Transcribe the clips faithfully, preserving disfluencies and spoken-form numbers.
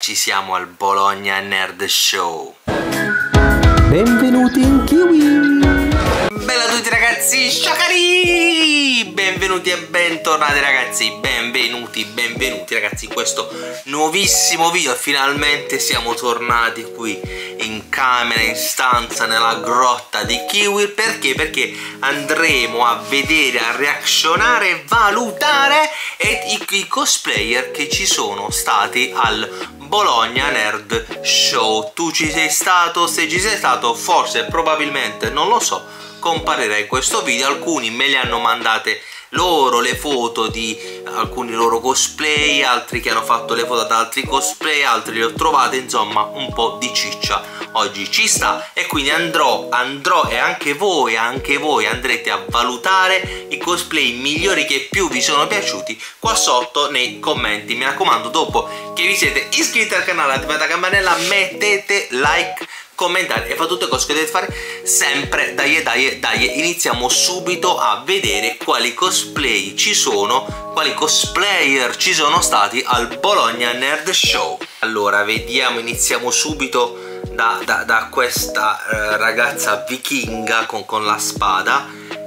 ci siamo al Bologna Nerd Show. Benvenuti in Kiwi! Bella a tutti ragazzi, sciacari! Benvenuti e bentornati ragazzi, benvenuti, benvenuti ragazzi in questo nuovissimo video. Finalmente siamo tornati qui in camera, in stanza, nella grotta di Kiwi. Perché? Perché andremo a vedere, a reaczionare, valutare i, i cosplayer che ci sono stati al Bologna Nerd Show. Tu ci sei stato? Se ci sei stato, forse, probabilmente, non lo so, comparirà in questo video. Alcuni me le hanno mandate loro le foto di alcuni loro cosplay, altri che hanno fatto le foto ad altri cosplay, altri le ho trovate, insomma un po' di ciccia oggi ci sta, e quindi andrò, andrò e anche voi, anche voi andrete a valutare i cosplay migliori che più vi sono piaciuti qua sotto nei commenti. Mi raccomando, dopo che vi siete iscritti al canale, attivate la campanella, mettete like, commentare e fate tutte cose che dovete fare sempre. Dai dai dai, iniziamo subito a vedere quali cosplay ci sono, quali cosplayer ci sono stati al Bologna Nerd Show. Allora vediamo, iniziamo subito da, da, da questa eh, ragazza vichinga con, con la spada.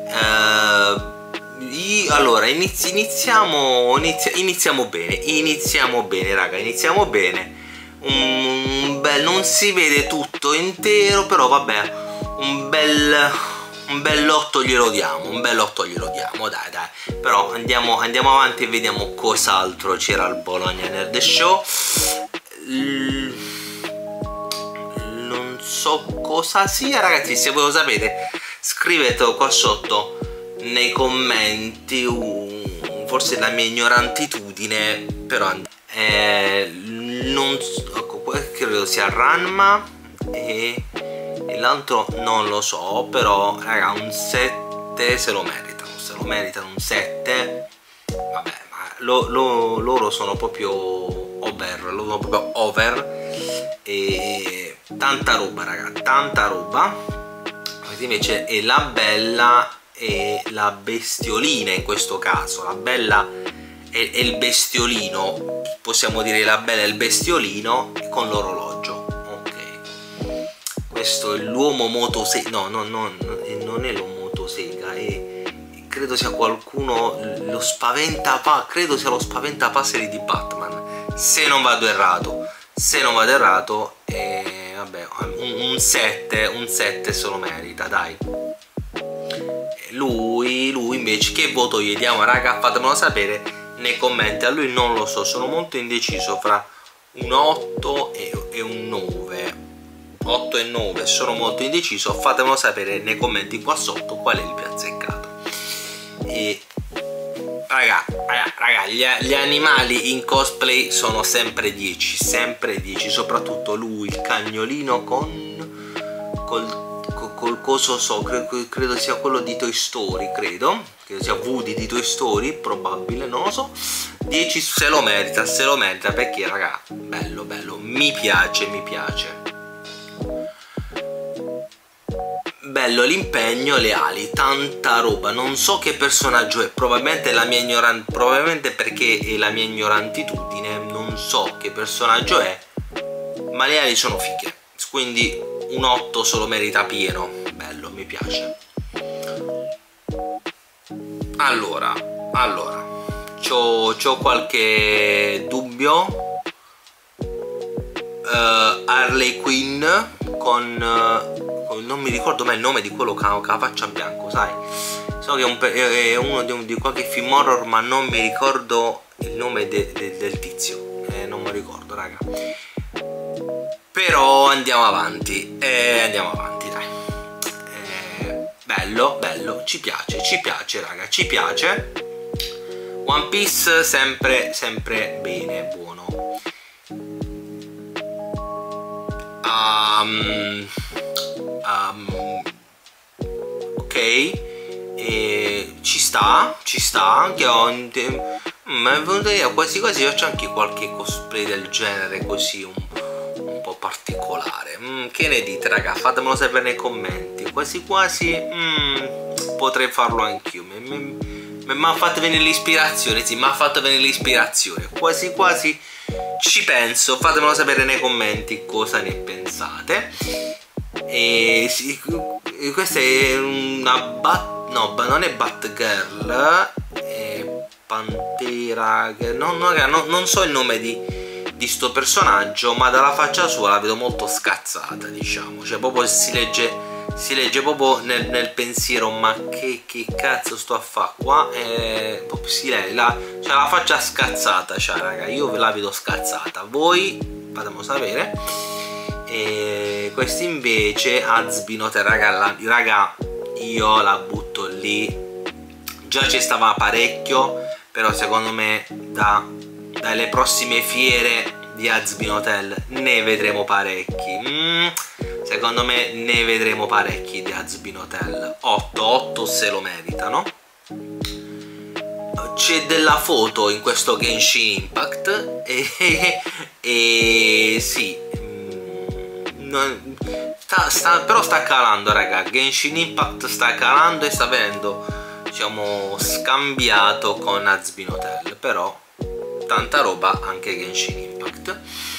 eh, io, allora inizi, iniziamo, inizia, iniziamo bene, iniziamo bene raga, iniziamo bene. Un bel, non si vede tutto intero, però vabbè, un bel un bell'otto glielo diamo, un bell'otto glielo diamo, dai dai. Però andiamo, andiamo avanti e vediamo cos'altro c'era al Bologna Nerd Show. L non so cosa sia ragazzi, se voi lo sapete scrivetelo qua sotto nei commenti. uh, forse la mia ignorantitudine, però eh, non so, credo sia Ranma e, e l'altro non lo so, però raga un sette se lo meritano, se lo meritano un sette. Vabbè, ma lo, lo, loro sono proprio over, loro sono proprio over, e tanta roba raga, tanta roba. Invece è la bella e la bestiolina, in questo caso la bella e il bestiolino, possiamo dire la bella e il bestiolino con l'orologio. Ok, questo è l'uomo motosega, no, no, no, non è l'uomo motosega, è, credo sia qualcuno, lo spaventapa, credo sia lo spaventapasseri di Batman, se non vado errato, se non vado errato, eh, vabbè, un sette, un sette se lo merita, dai. Lui, lui invece che voto gli diamo raga? Fatemelo sapere nei commenti. A lui non lo so, sono molto indeciso fra un otto e, e un nove. otto e nove, sono molto indeciso. Fatemelo sapere nei commenti qua sotto qual è il più azzeccato. E raga, raga, raga gli, gli animali in cosplay sono sempre dieci, sempre dieci, soprattutto lui, il cagnolino con col col coso so, credo, credo sia quello di Toy Story, credo, credo sia Woody di Toy Story, probabile, non lo so. dieci se lo merita, se lo merita, perché raga, bello, bello, mi piace, mi piace. Bello l'impegno, le ali, tanta roba, non so che personaggio è, probabilmente la mia ignoranza, probabilmente perché è la mia ignorantitudine, non so che personaggio è, ma le ali sono fighe, quindi un otto se lo merita pieno. Bello, mi piace. Allora, allora c'ho, c'ho qualche dubbio. uh, Harley Quinn con, uh, con non mi ricordo mai il nome di quello che ha la faccia bianco, sai, so che è, un, è uno di, un, di qualche film horror, ma non mi ricordo il nome de, de, del tizio, eh, non mi ricordo raga. Però andiamo avanti, eh, andiamo avanti dai. eh, Bello, bello, ci piace, ci piace raga, ci piace. One Piece sempre, sempre bene, buono. um, um, Ok, e ci sta, ci sta anche on, mi è venuta idea, quasi quasi faccio anche qualche cosplay del genere, così un particolare. Mm, che ne dite raga? Fatemelo sapere nei commenti. Quasi quasi mm, potrei farlo anch'io. Mi ha fatto venire l'ispirazione, sì, mi ha fatto venire l'ispirazione. Quasi quasi ci penso, fatemelo sapere nei commenti cosa ne pensate. E sì, questa è una bat, no, non è Batgirl, è Pantera, non, non, non so il nome di, di sto personaggio, ma dalla faccia sua la vedo molto scazzata, diciamo, cioè proprio si legge si legge proprio nel, nel pensiero, ma che, che cazzo sto a fare qua, e proprio si legge, la, cioè la faccia scazzata, cioè raga, io ve la vedo scazzata, voi fatemelo sapere. E questi invece Azbinotel, raga, la, raga, io la butto lì, già ci stava parecchio, però secondo me da, dalle prossime fiere di Azbinotel ne vedremo parecchi. mm, secondo me ne vedremo parecchi di Azbinotel. otto otto se lo meritano. C'è della foto in questo Genshin Impact e, e, e sì, non, sta, sta, però sta calando, raga. Genshin Impact sta calando e sta venendo, diciamo, scambiato con Azbinotel, però tanta roba anche Genshin Impact.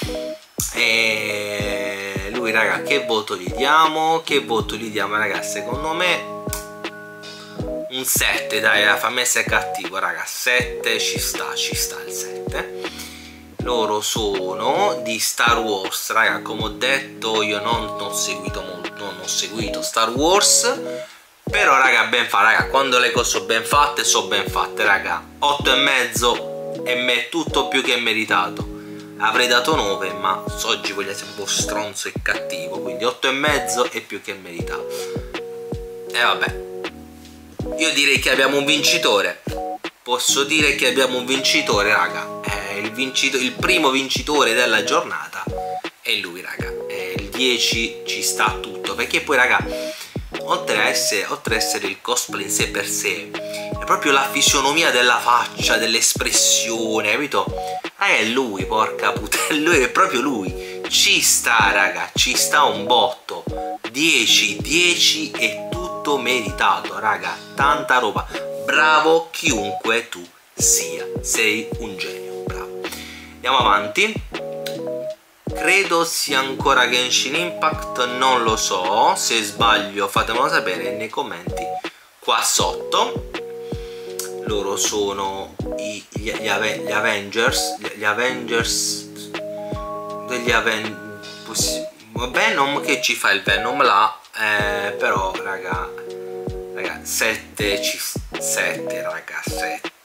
E lui, raga, che voto gli diamo? Che voto gli diamo, raga? Secondo me un sette, dai, fammi essere cattivo, raga. sette ci sta, ci sta il sette. Loro sono di Star Wars, raga. Come ho detto, io non, non ho seguito molto, non ho seguito Star Wars, però, raga, ben fa, raga. Quando le cose sono ben fatte, sono ben fatte, raga. otto e mezzo e me tutto più che meritato. Avrei dato nove, ma oggi voglio essere un po' stronzo e cattivo, quindi otto e mezzo è più che meritato. E vabbè, io direi che abbiamo un vincitore. Posso dire che abbiamo un vincitore, raga. È il, vincito il primo vincitore della giornata è lui, raga. E il dieci ci sta tutto, perché poi, raga, oltre a essere, oltre a essere il cosplay in sé per sé, è proprio la fisionomia della faccia, dell'espressione, capito? Ah, è lui, porca puttana, lui è proprio lui. Ci sta, raga, ci sta un botto. dieci, dieci è tutto meritato, raga. Tanta roba. Bravo chiunque tu sia. Sei un genio, bravo. Andiamo avanti. Credo sia ancora Genshin Impact, non lo so. Se sbaglio fatemelo sapere nei commenti qua sotto. Loro sono i, gli, gli, Ave, gli Avengers, gli, gli Avengers degli Avengers. Venom, che ci fa il Venom là, eh, però, raga, raga, sette, sette, raga, sette.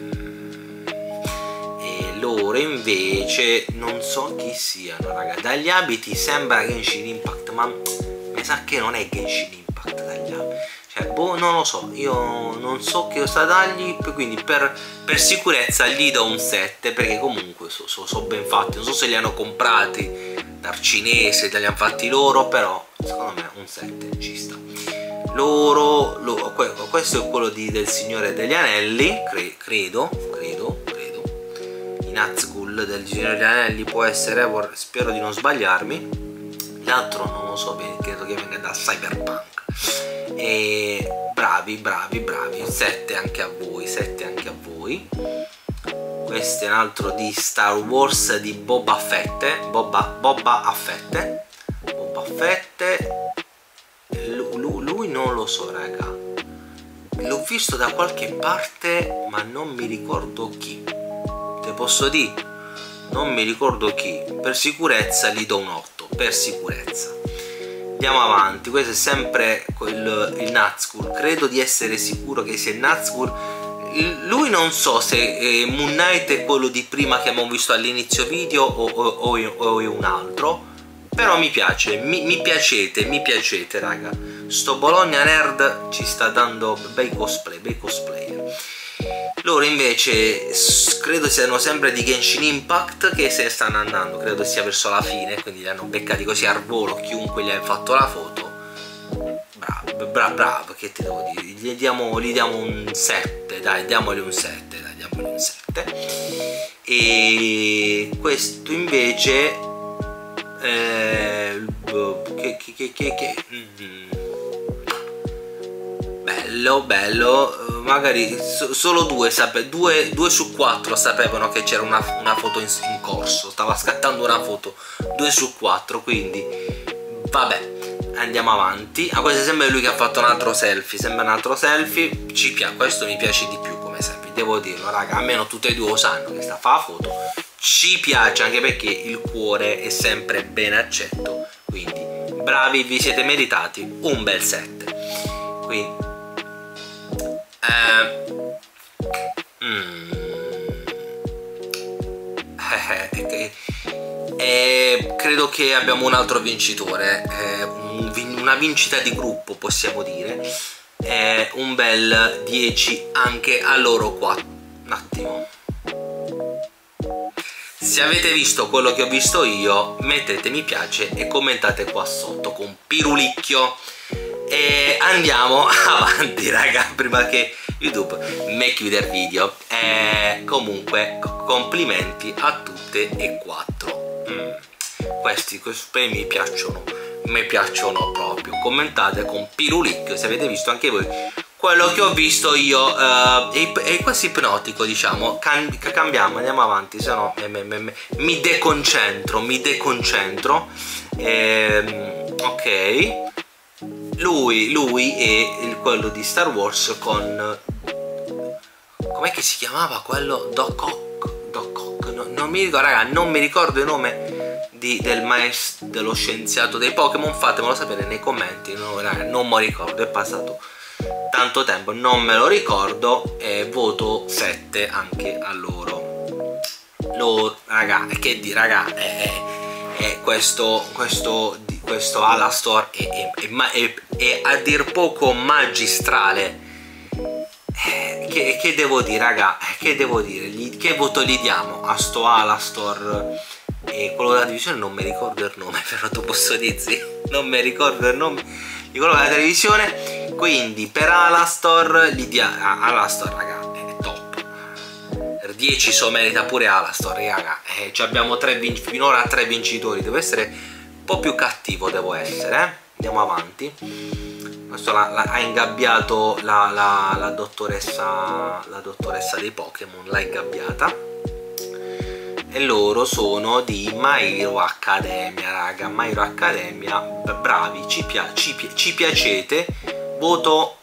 E loro invece non so chi siano, raga. Dagli abiti sembra Genshin Impact, ma mi sa che non è Genshin Impact dagli abiti. Cioè, boh, non lo so, io non so che cosa dargli, quindi per, per sicurezza gli do un sette, perché comunque sono so, so ben fatti. Non so se li hanno comprati dal cinese, li hanno fatti loro, però secondo me un sette ci sta. Loro, loro questo è quello di, del Signore degli Anelli, cre, credo, credo, credo. I Nazgul del Signore degli Anelli può essere, spero di non sbagliarmi. L'altro non lo so bene, credo che venga da Cyberpunk. E bravi, bravi, bravi. sette anche a voi, sette anche a voi. Questo è un altro di Star Wars di Boba Fett, Boba, Boba Fett, Boba Fett. Lui, lui non lo so, raga. L'ho visto da qualche parte, ma non mi ricordo chi. Te posso dire? Non mi ricordo chi. Per sicurezza gli do un otto, per sicurezza. Andiamo avanti. Questo è sempre quel, il Nazgul. Credo di essere sicuro che sia il Nazgul. Lui non so se eh, Moon Knight è quello di prima che abbiamo visto all'inizio video o, o, o, o è un altro. Però mi piace, mi, mi piacete, mi piacete, raga. Sto Bologna Nerd ci sta dando bei cosplay, bei cosplayer. Loro invece credo siano sempre di Genshin Impact, che se ne stanno andando, credo sia verso la fine, quindi li hanno beccati così al volo chiunque gli ha fatto la foto. Bravo, bravo, bravo, che ti devo dire? Gli diamo, gli diamo un sette, dai, diamogli un sette, dai, diamogli un sette. E questo invece eh, che, che, che, che, che mm, bello, bello. magari so, solo due, sape, due, due su quattro sapevano che c'era una, una foto in, in corso, stava scattando una foto, due su quattro, quindi vabbè, andiamo avanti. Ah, questo sembra lui che ha fatto un altro selfie, sembra un altro selfie, ci piace, questo mi piace di più come selfie, devo dirlo raga, almeno tutte e due lo sanno che sta a fare la foto, ci piace anche perché il cuore è sempre ben accetto, quindi bravi, vi siete meritati un bel sette. Quindi eh, mm, eh, eh, eh, credo che abbiamo un altro vincitore, eh, un, una vincita di gruppo possiamo dire, eh, un bel dieci anche a loro qua. Un attimo, se avete visto quello che ho visto io mettete mi piace e commentate qua sotto con pirulicchio. E andiamo avanti raga, prima che YouTube mi chiude il video. Eh, comunque complimenti a tutte e quattro. mm. questi, questi mi piacciono, mi piacciono proprio. Commentate con pirulicchio se avete visto anche voi quello che ho visto io. eh, è, è quasi ipnotico, diciamo. Cam cambiamo, andiamo avanti, se no me, me, me, mi deconcentro, mi deconcentro. Eh, ok, lui, lui è il, quello di Star Wars con, com'è che si chiamava quello? Doc Ock, Doc Ock, no, non mi ricordo raga, non mi ricordo il nome di, del maestro, dello scienziato dei Pokémon, fatemelo sapere nei commenti. No, raga, non me lo ricordo, è passato tanto tempo, non me lo ricordo, e voto sette anche a loro. Loro, raga, che di raga, è, è questo, questo, questo Alastor è, è, è, è a dir poco magistrale. Eh, che, che devo dire, raga, che devo dire? Gli, che voto gli diamo a sto Alastor? E quello della divisione non mi ricordo il nome, però tu posso dirsi, non mi ricordo il nome di quello della televisione. Quindi per Alastor gli diamo, Alastor raga è top, per dieci so merita pure Alastor raga. Eh, cioè abbiamo tre finora tre vincitori, devo essere un po' più cattivo, devo essere, eh? Andiamo avanti. Questo la, la, ha ingabbiato la, la, la dottoressa la dottoressa dei Pokémon, l'ha ingabbiata. E loro sono di My Hero Academia raga, My Hero Academia, bravi, ci, pia ci, pi ci piacete. Voto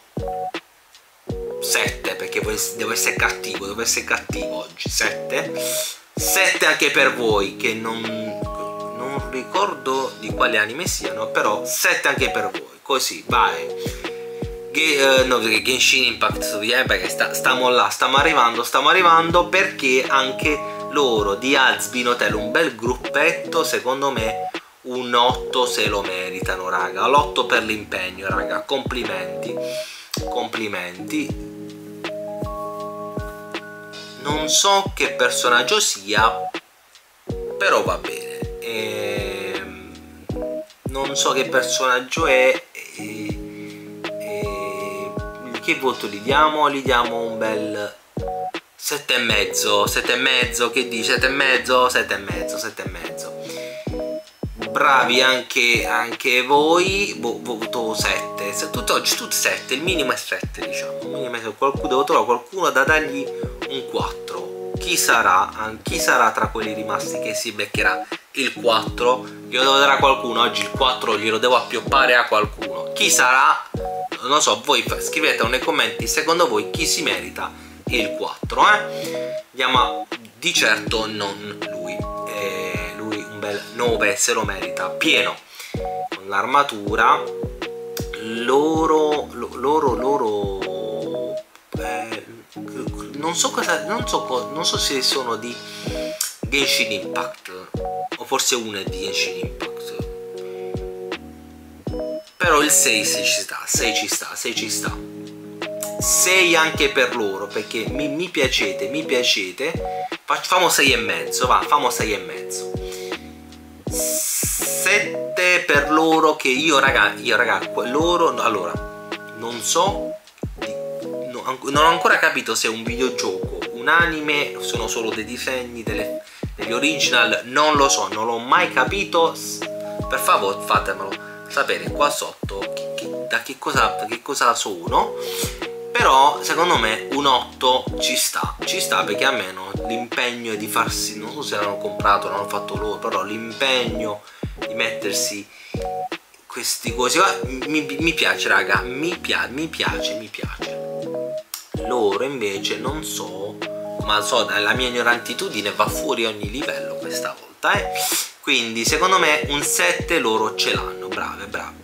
sette perché devo essere cattivo, devo essere cattivo oggi. sette sette anche per voi che non, non ricordo di quale anime siano, però sette anche per voi, così vai. Ge uh, no, Genshin Impact, eh, perché sta, stiamo là, stiamo arrivando, stiamo arrivando perché anche loro di Azbin Hotel, un bel gruppetto, secondo me un otto se lo meritano raga, l'otto per l'impegno raga, complimenti, complimenti. Non so che personaggio sia, però va bene. Ehm, non so che personaggio è. E, e, che voto gli diamo? Gli diamo un bel sette e mezzo, sette e mezzo, che dici? sette e mezzo, sette e mezzo, sette e mezzo. Bravi anche, anche voi, voto sette, tutto oggi tutti sette, il minimo è sette diciamo, il minimo è qualcuno, devo trovare qualcuno da dargli un quattro, chi sarà, chi sarà tra quelli rimasti che si beccherà il quattro, io devo dare a qualcuno, oggi il quattro glielo devo appioppare a qualcuno, chi sarà? Non so, voi scrivete nei commenti secondo voi chi si merita il quattro, eh? Andiamo, di certo non lui, eh, nove se lo merita pieno con l'armatura. Loro loro loro eh, non so cosa, non so non so se sono di Genshin Impact o forse uno è di Genshin Impact, però il sei ci sta, sei ci sta, sei ci sta, sei anche per loro perché mi, mi piacete, mi piacete, facciamo sei e mezzo, va, famo sei e mezzo. sette per loro che io raga, io raga, loro, allora, non so, no, non ho ancora capito se è un videogioco, un anime, sono solo dei disegni, delle, degli original, non lo so, non l'ho mai capito, per favore fatemelo sapere qua sotto che, che, da che cosa, da che cosa sono. però secondo me un otto ci sta, ci sta perché almeno l'impegno di farsi, non so se l'hanno comprato, l'hanno fatto loro, però l'impegno di mettersi questi cosi qua, mi, mi piace raga, mi, pia mi piace, mi piace. Loro invece non so, ma so dalla mia ignorantitudine va fuori ogni livello questa volta, eh. Quindi secondo me un sette loro ce l'hanno, brave, brave.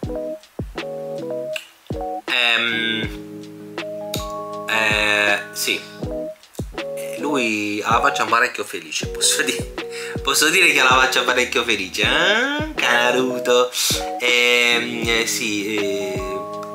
Ehm, eh, sì, lui ha la faccia parecchio felice, posso dire, posso dire che ha la faccia parecchio felice, eh? Naruto. Ehm, eh, sì, eh.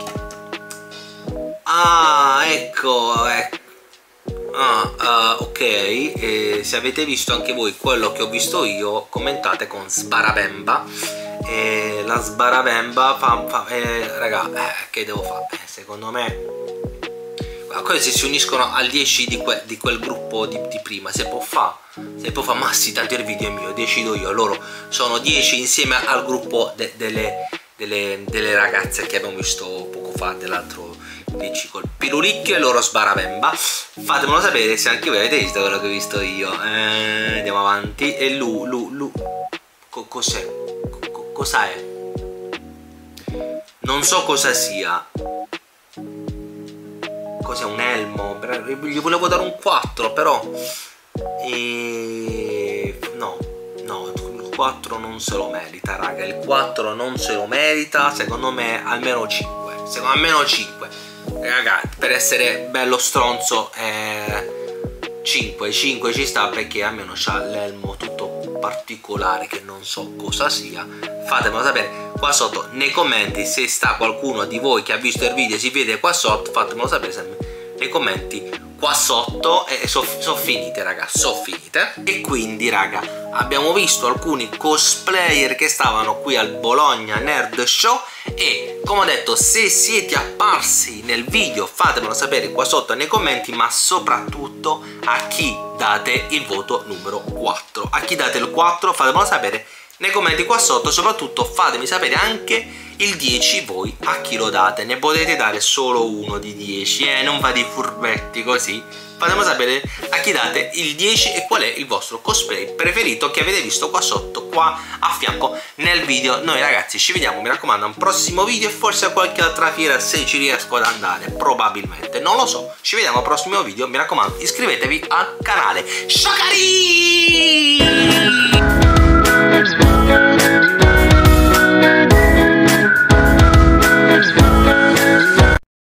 Ah, ecco, ecco. Ah, uh, ok, eh, se avete visto anche voi quello che ho visto io, commentate con Sbarabemba. Eh, la Sbarabemba fa, fa eh, raga, eh, che devo fare? Eh, secondo me questi si uniscono al dieci di, que di quel gruppo di, di prima. Se può fare, se può fare, ma sì, tanto il video è mio, decido io. Loro sono dieci insieme al gruppo de delle, delle, delle ragazze che abbiamo visto poco fa, dell'altro dieci col Pirulicchio e loro Sbarabemba. Fatemelo sapere se anche voi avete visto quello che ho visto io. Eh, andiamo avanti. E Lu, Lu, Lu, co cos'è? Co cosa è? Non so cosa sia. Cos'è, un elmo? Gli volevo dare un quattro, però e... no, no, il quattro non se lo merita, raga. Il quattro non se lo merita. Secondo me almeno cinque. Secondo me almeno cinque. Raga, per essere bello stronzo, eh, cinque, cinque ci sta, perché almeno c'ha l'elmo tutto particolare che non so cosa sia. Fatemelo sapere qua sotto nei commenti, se sta qualcuno di voi che ha visto il video e si vede qua sotto, fatemelo sapere sempre nei commenti qua sotto. E sono so finite raga, sono finite. E quindi raga, abbiamo visto alcuni cosplayer che stavano qui al Bologna Nerd Show, e come ho detto, se siete apparsi nel video fatemelo sapere qua sotto nei commenti, ma soprattutto a chi date il voto numero quattro, a chi date il quattro fatemelo sapere nei commenti qua sotto. Soprattutto fatemi sapere anche il dieci voi a chi lo date, ne potete dare solo uno di dieci, eh? Non fate i furbetti così. Fatemelo sapere a chi date il dieci e qual è il vostro cosplay preferito che avete visto qua sotto, qua a fianco nel video. Noi ragazzi ci vediamo, mi raccomando, a un prossimo video, e forse a qualche altra fiera se ci riesco ad andare, probabilmente, non lo so. Ci vediamo al prossimo video, mi raccomando iscrivetevi al canale. Sciocari!